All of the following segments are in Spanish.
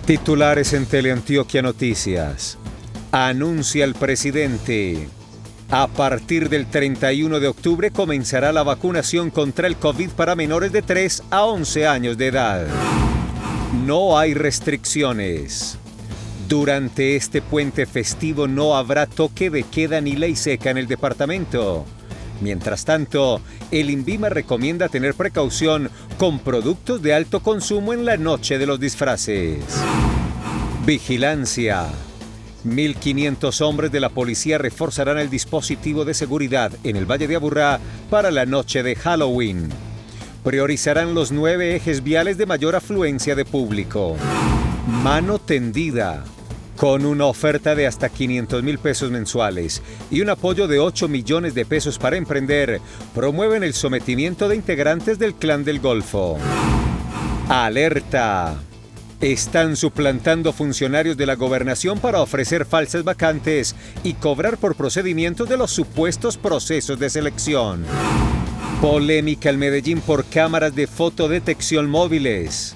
Titulares en Teleantioquia Noticias. Anuncia el presidente. A partir del 31 de octubre comenzará la vacunación contra el COVID para menores de 3 a 11 años de edad. No hay restricciones. Durante este puente festivo no habrá toque de queda ni ley seca en el departamento. Mientras tanto, el INVIMA recomienda tener precaución con productos de alto consumo en la noche de los disfraces. Vigilancia. 1.500 hombres de la policía reforzarán el dispositivo de seguridad en el Valle de Aburrá para la noche de Halloween. Priorizarán los 9 ejes viales de mayor afluencia de público. Mano tendida. Con una oferta de hasta 500.000 pesos mensuales y un apoyo de 8 millones de pesos para emprender, promueven el sometimiento de integrantes del Clan del Golfo. Alerta. Están suplantando funcionarios de la gobernación para ofrecer falsas vacantes y cobrar por procedimientos de los supuestos procesos de selección. Polémica en Medellín por cámaras de fotodetección móviles.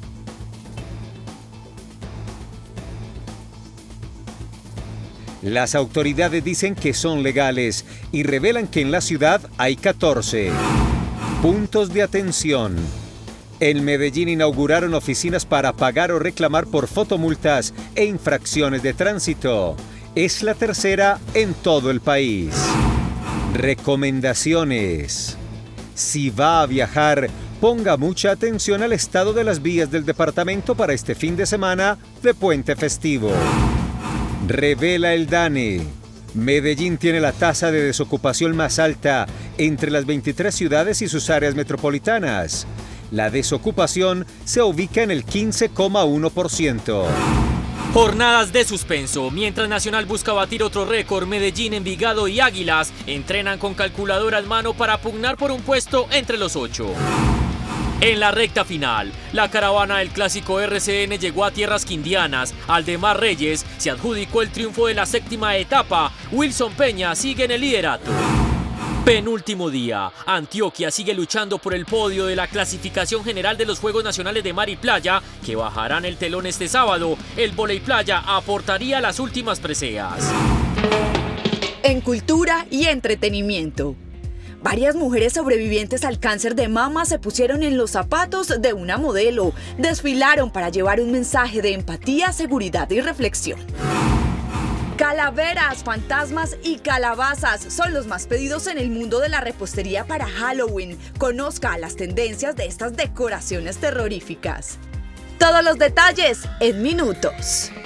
Las autoridades dicen que son legales y revelan que en la ciudad hay 14 puntos de atención. En Medellín inauguraron oficinas para pagar o reclamar por fotomultas e infracciones de tránsito. Es la tercera en todo el país. Recomendaciones. Si va a viajar, ponga mucha atención al estado de las vías del departamento para este fin de semana de puente festivo. Revela el DANE. Medellín tiene la tasa de desocupación más alta entre las 23 ciudades y sus áreas metropolitanas. La desocupación se ubica en el 15,1%. Jornadas de suspenso. Mientras Nacional busca batir otro récord, Medellín, Envigado y Águilas entrenan con calculadora en mano para pugnar por un puesto entre los 8. En la recta final, la caravana del clásico RCN llegó a tierras quindianas. Aldemar Reyes se adjudicó el triunfo de la 7ª etapa. Wilson Peña sigue en el liderato. Penúltimo día, Antioquia sigue luchando por el podio de la clasificación general de los Juegos Nacionales de Mar y Playa, que bajarán el telón este sábado. El vóley playa aportaría las últimas preseas. En cultura y entretenimiento. Varias mujeres sobrevivientes al cáncer de mama se pusieron en los zapatos de una modelo. Desfilaron para llevar un mensaje de empatía, seguridad y reflexión. Calaveras, fantasmas y calabazas son los más pedidos en el mundo de la repostería para Halloween. Conozca las tendencias de estas decoraciones terroríficas. Todos los detalles en minutos.